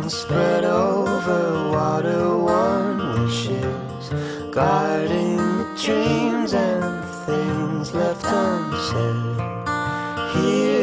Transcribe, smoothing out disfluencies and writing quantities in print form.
spread over water-worn wishes, guarding the dreams and things left unsaid. Here